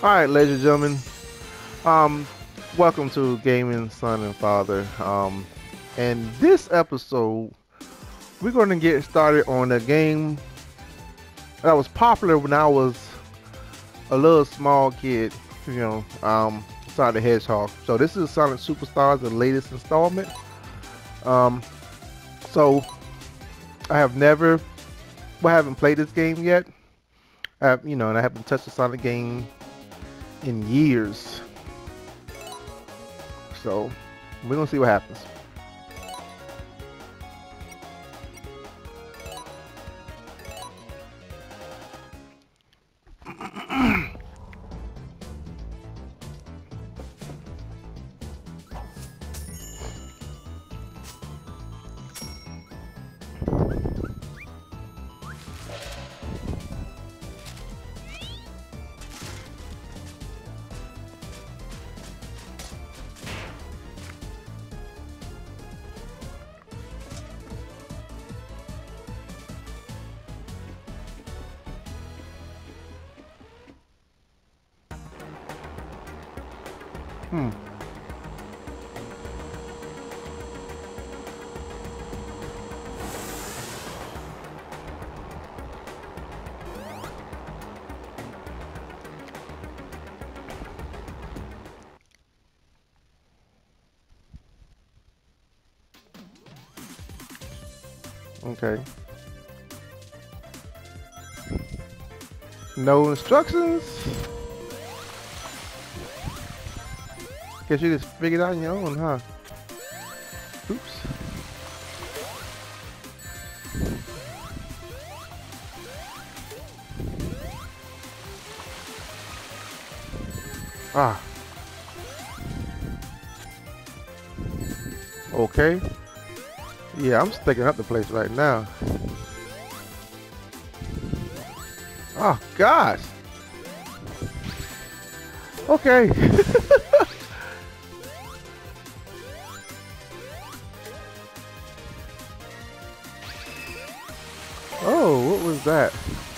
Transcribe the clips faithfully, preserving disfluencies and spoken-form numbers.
All right, ladies and gentlemen, um, welcome to Gaming Son and Father. Um, and this episode, we're going to get started on a game that was popular when I was a little small kid. You know, um, Sonic the Hedgehog. So this is Sonic Superstars, the latest installment. Um, so I have never, well, I haven't played this game yet. I have, you know, and I haven't touched a Sonic game in years. So we're gonna see what happens. Hmm. Okay. No instructions. Guess you just figured it out on your own, huh? Oops. Ah. Okay. Yeah, I'm sticking up the place right now. Oh gosh. Okay. Oh, what was that?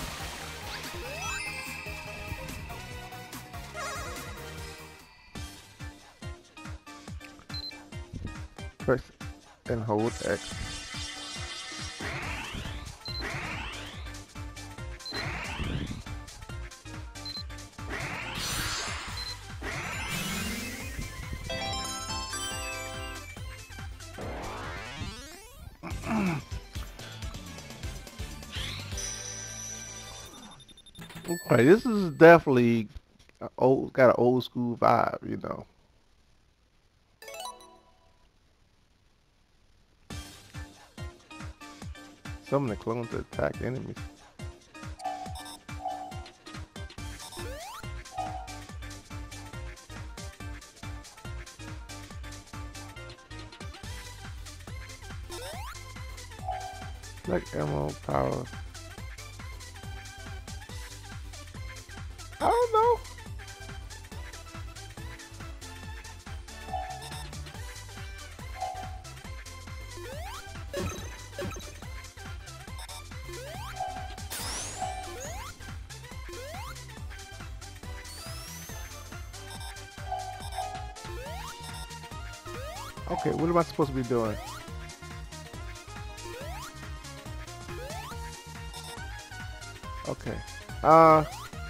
Press and hold X. Okay, this is definitely a old, got an old school vibe, you know. Summon the clone to attack enemies. Like ammo power. I don't know. Okay, what am I supposed to be doing? Okay. Uh.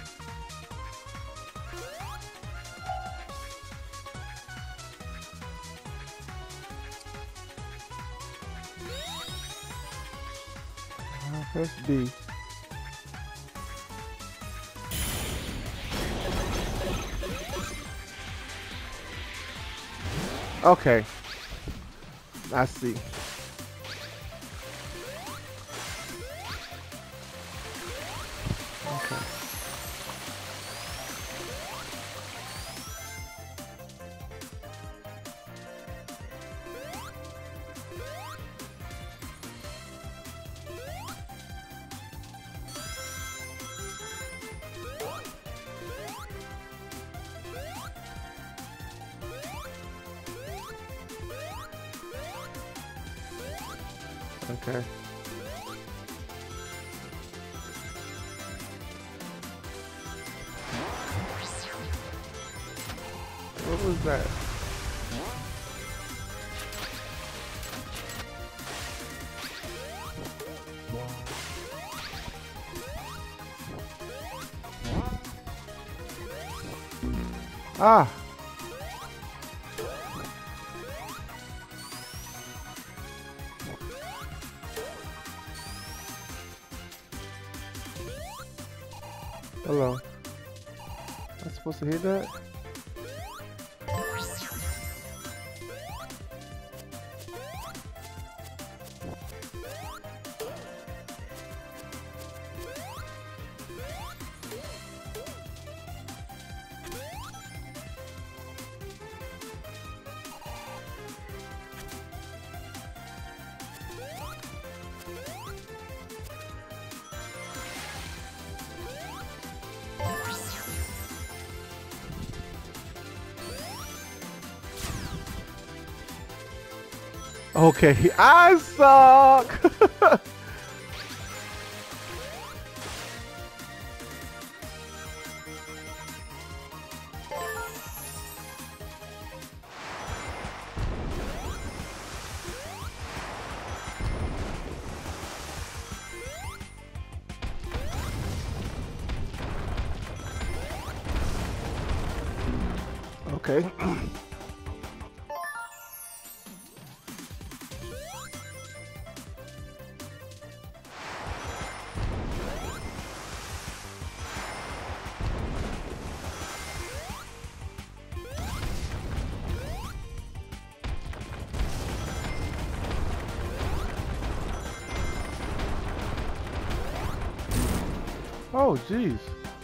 Press B. Okay. I see. Okay. Okay. Who's that? Ah. Hello. I'm supposed to hear that? Okay, I suck. Okay. Oh, jeez.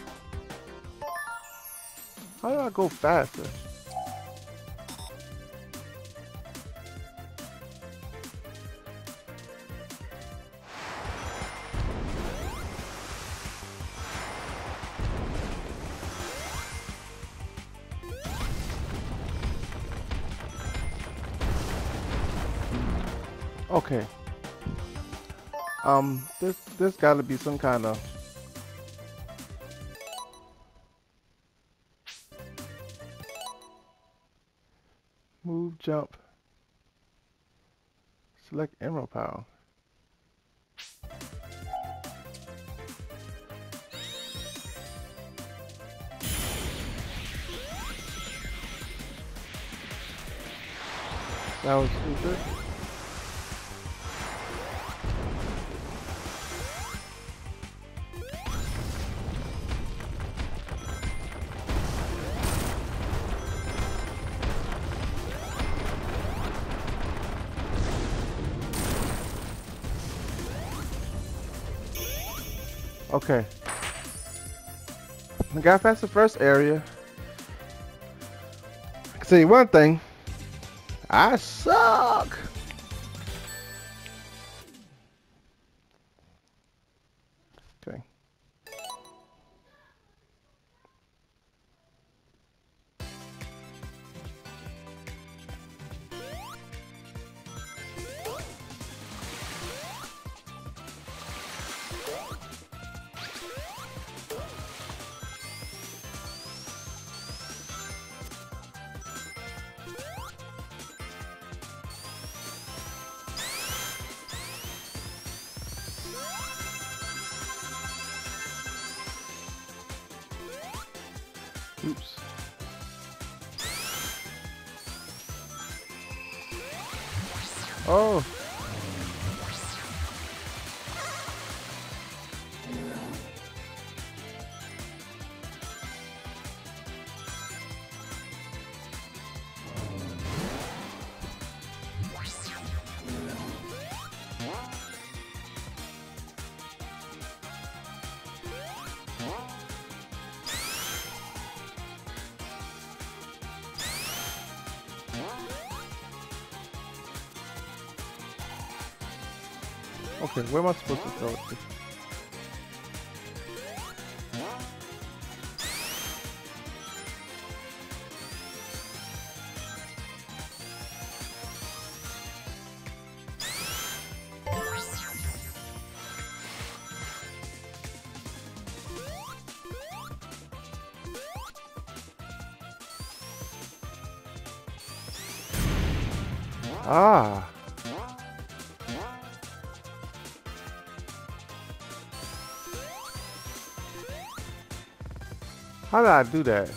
How do I go faster? Okay. Um, this this got to be some kind of move, jump, select Emerald Power. That was stupid. Okay. I got past the first area. I can tell you one thing. I suck. Okay. Oops. Oh. Okay, where am I supposed to throw it to? Ah. How did I do that?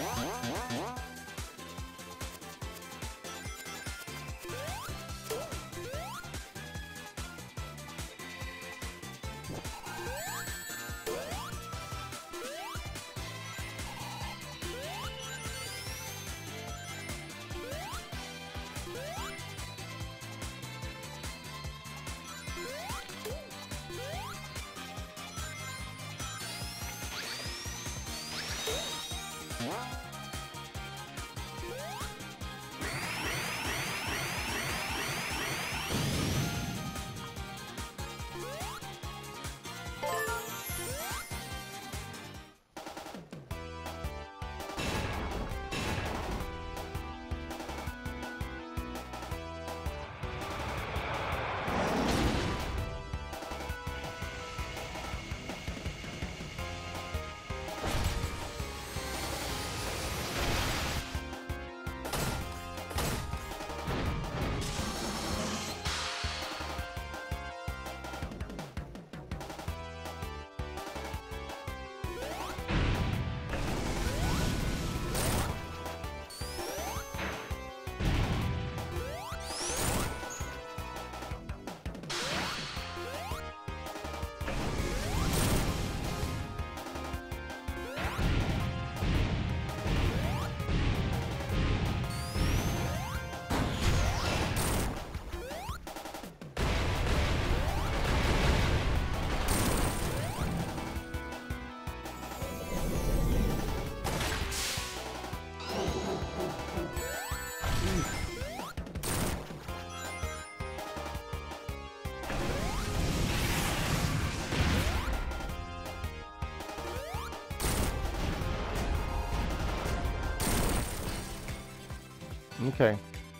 Okay.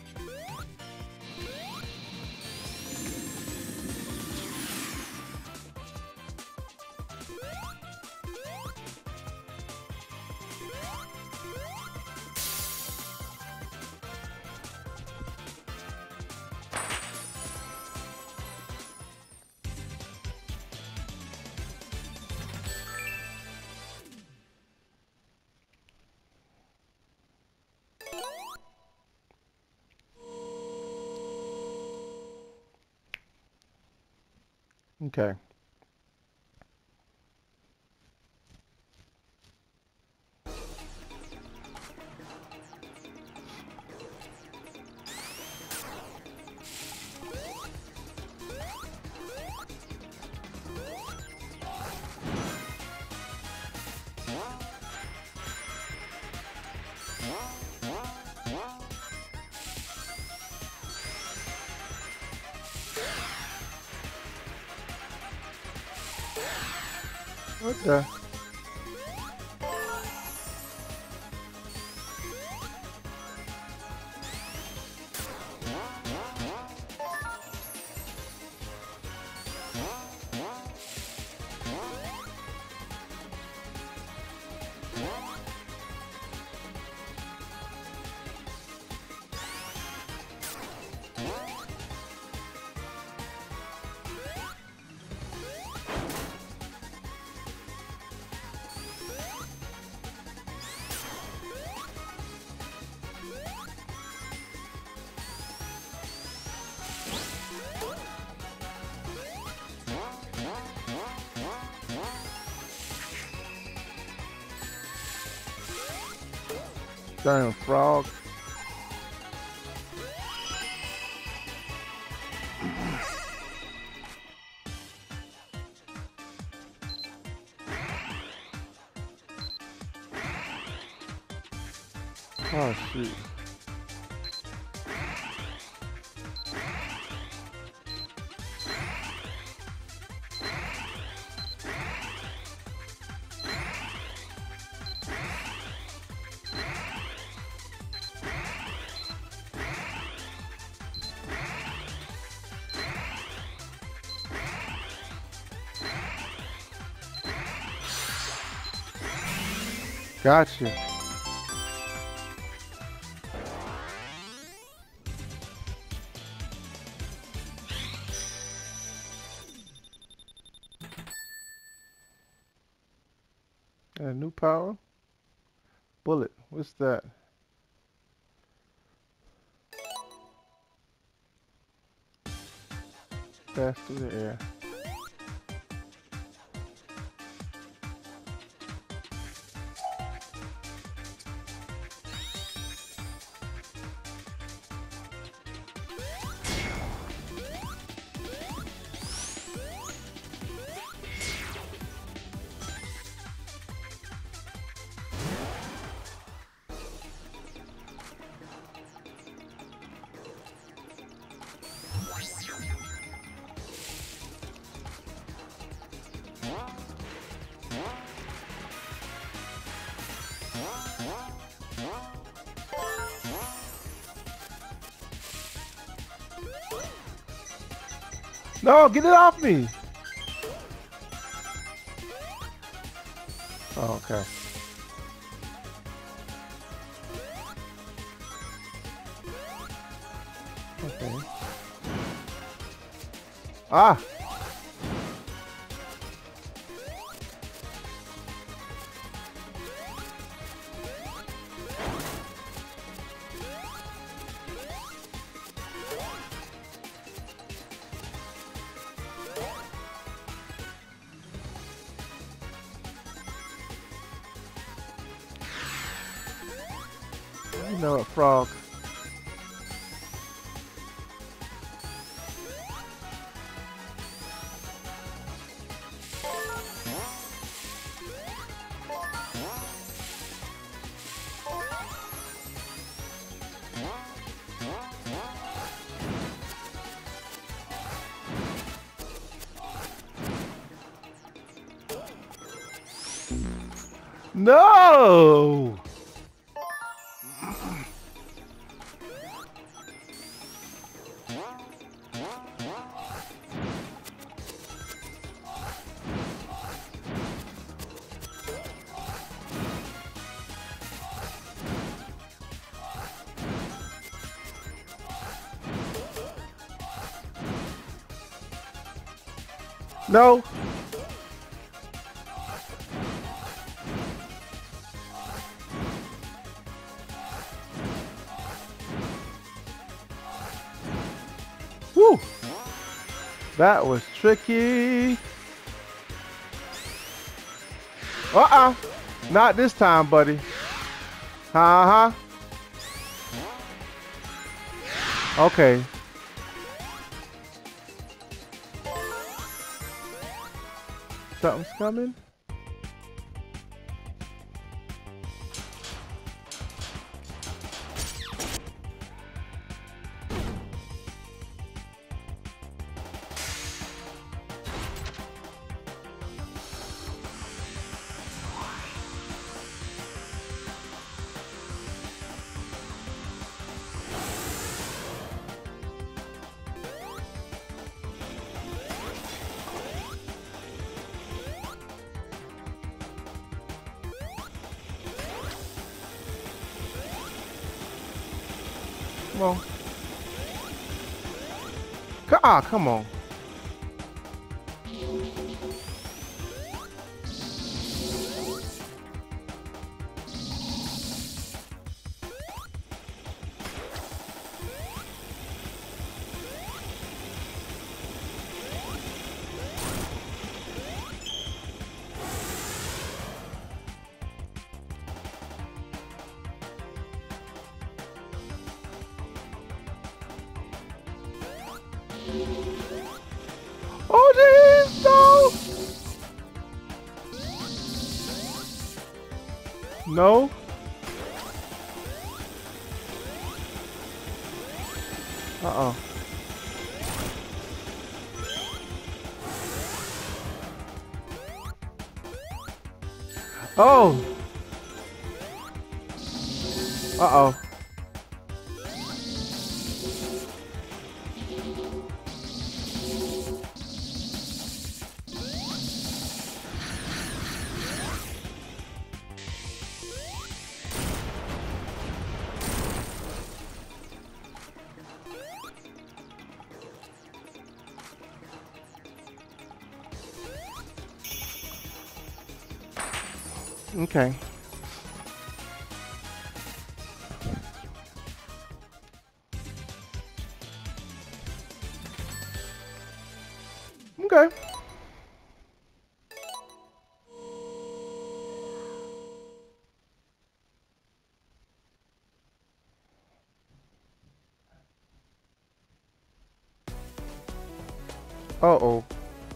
Okay. Okay. Giant frog. Oh shoot. Gotcha. A new power. Bullet. What's that? Pass through the air. No, get it off me! Oh, okay. Okay. Ah! You know it, frog. No! No! Woo! That was tricky. Uh-uh. Not this time, buddy. Uh-huh. Okay. Something's coming. Come on. Ah, come on. Oh, jeez, no! No? Uh-oh. Oh! Uh-oh. Okay. Okay. Uh-oh.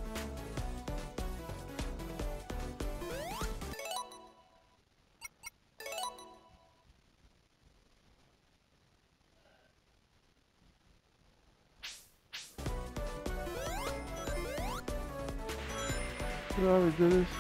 Did I already do this?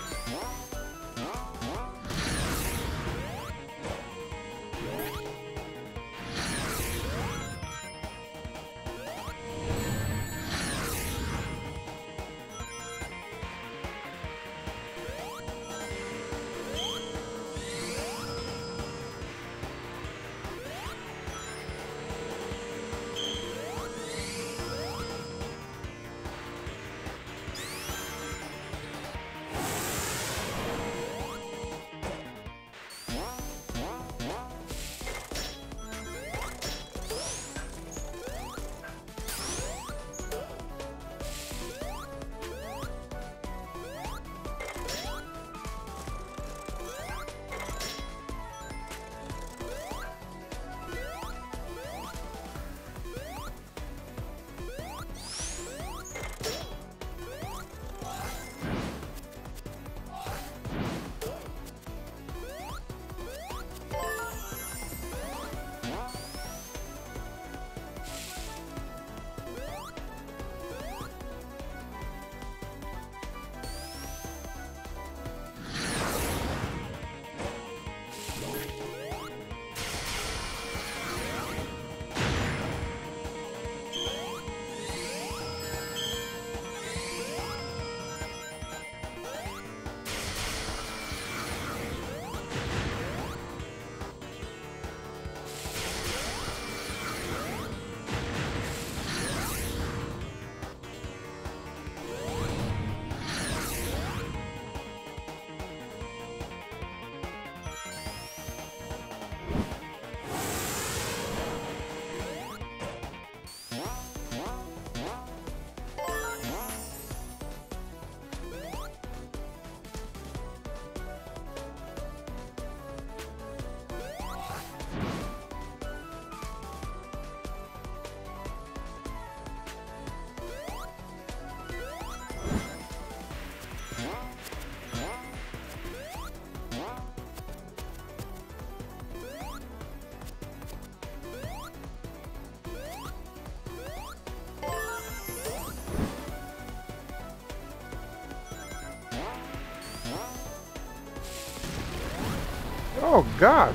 Oh gosh.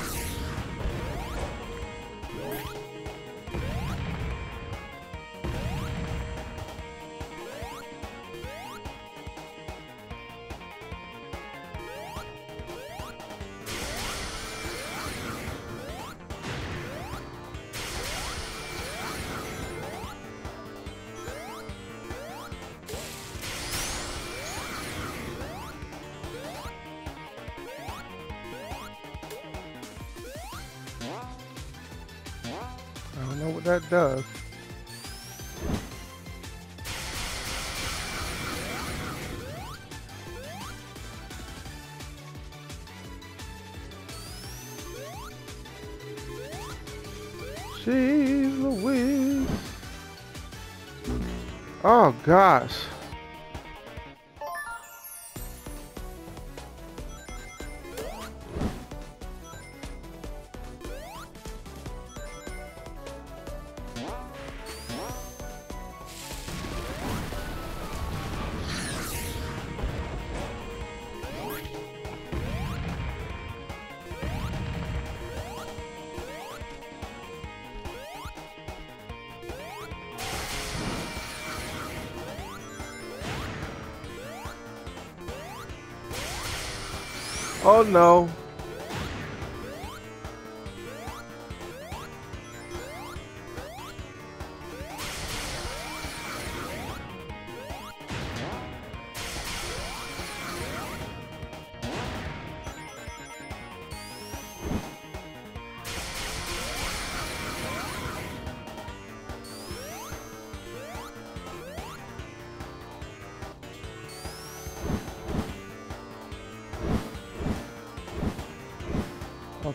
I don't know what that does. She's Louise. Oh gosh. Oh no.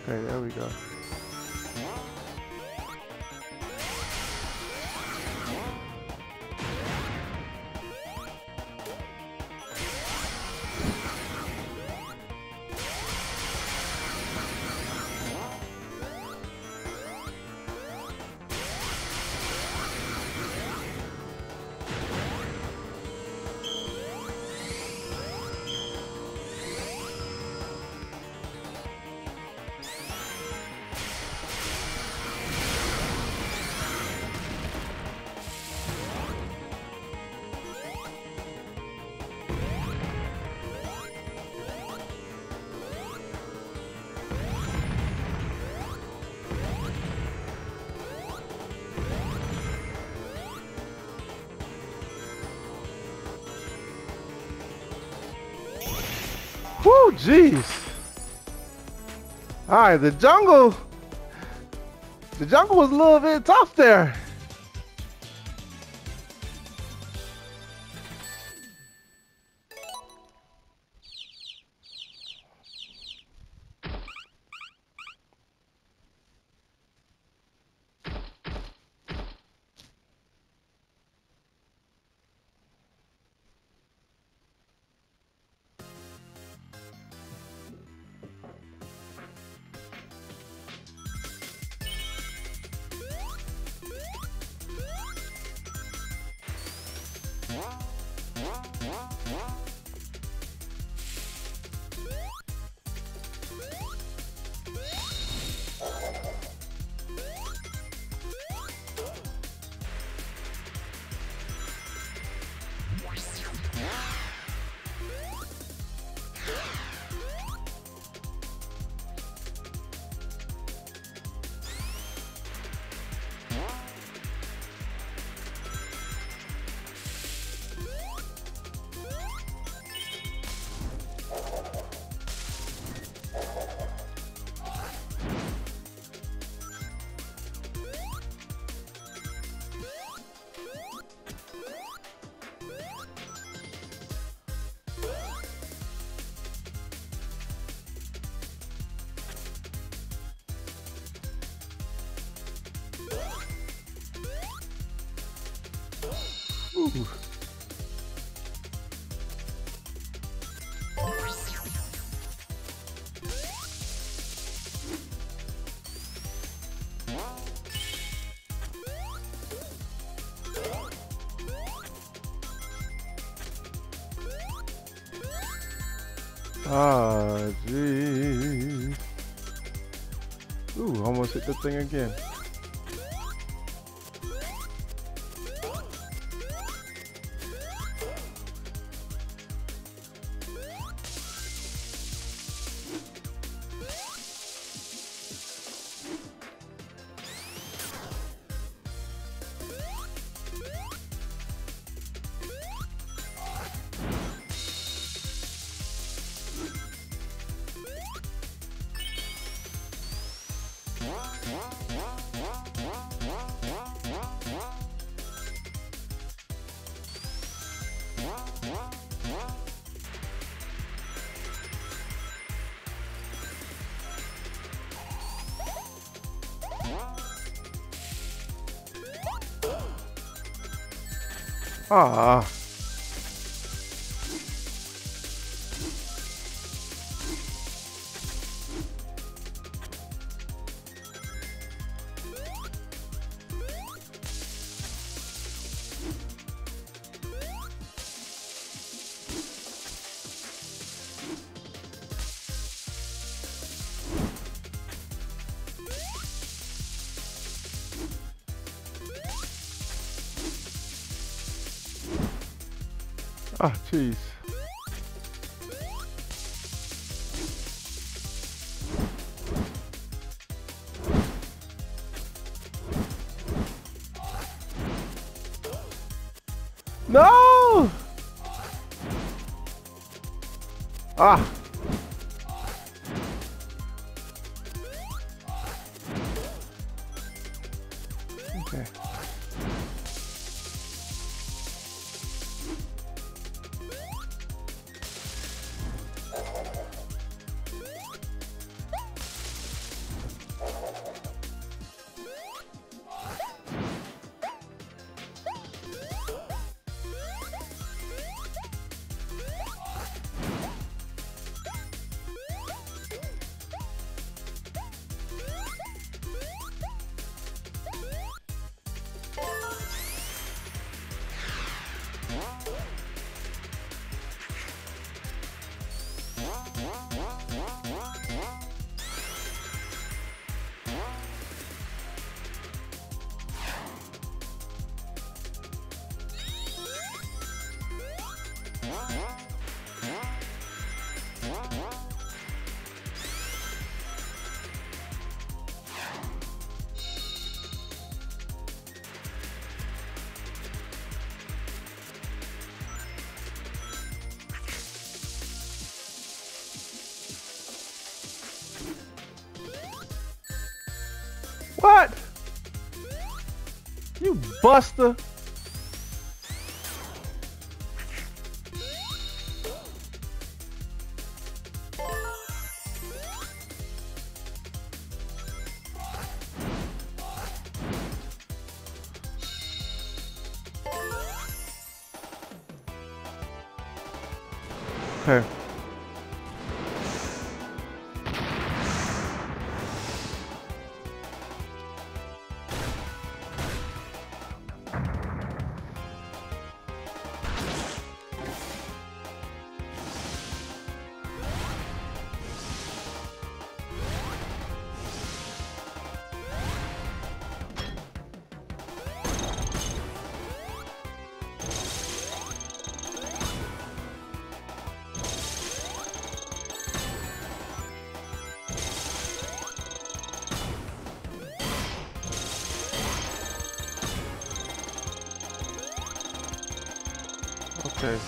Okay, there we go. Woo, jeez. All right, the jungle, the jungle was a little bit tough there. Ooh. Ah, gee. Ooh, almost hit the thing again. Ah. Ah, jeez. No! Ah. Okay. What? You buster. Okay. Okay.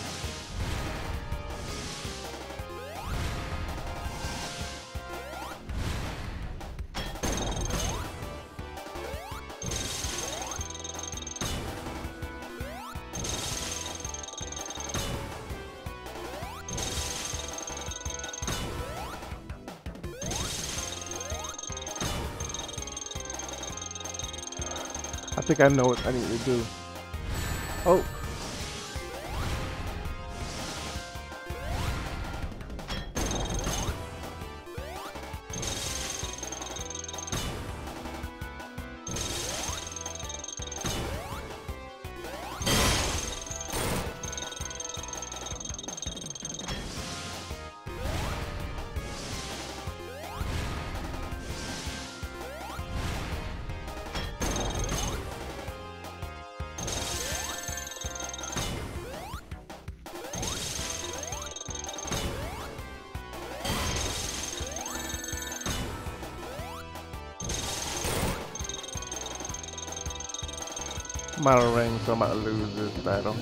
I think I know what I need to do. Oh. I'm out of range, so I'm about to lose this battle.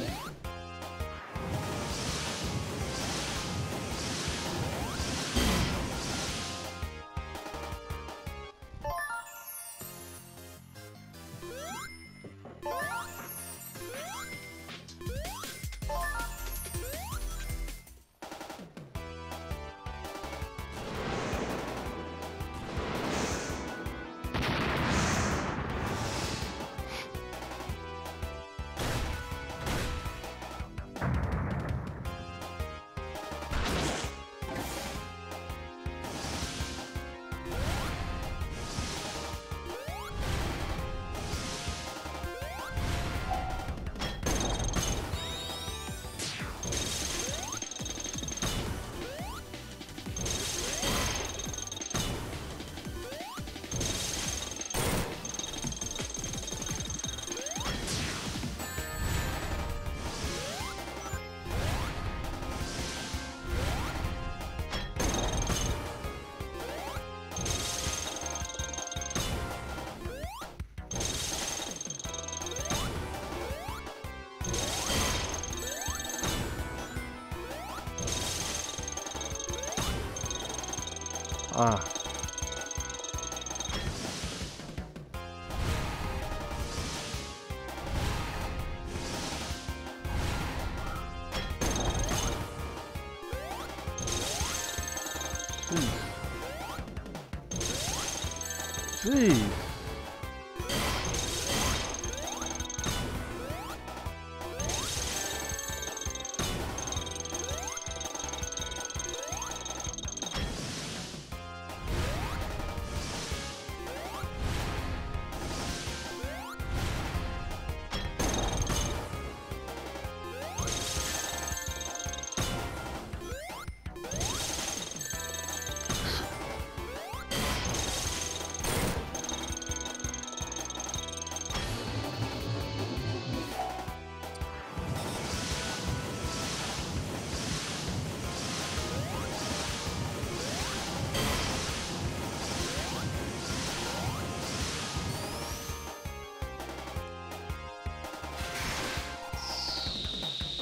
Ah. Jeez. Jeez.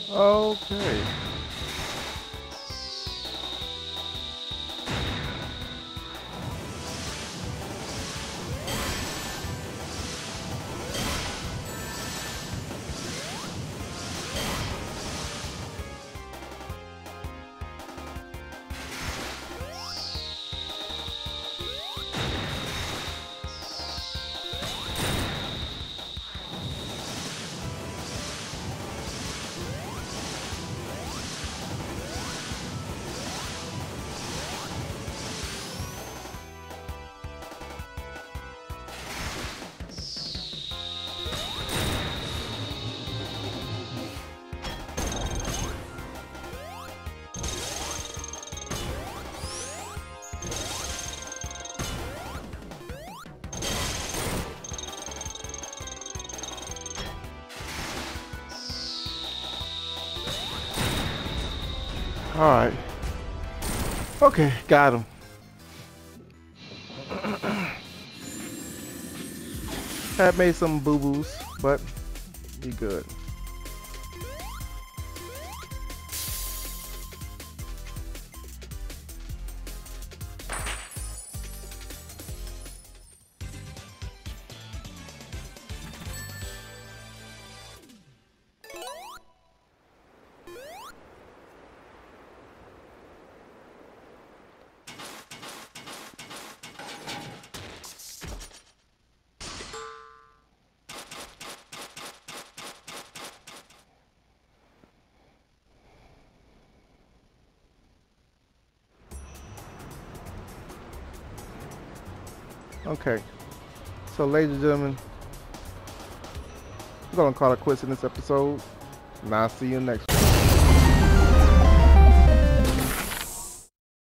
Okay. All right. Okay, got him. Had made some boo-boos, but be good. Okay, so ladies and gentlemen, we're gonna call it quits in this episode, and I'll see you next one.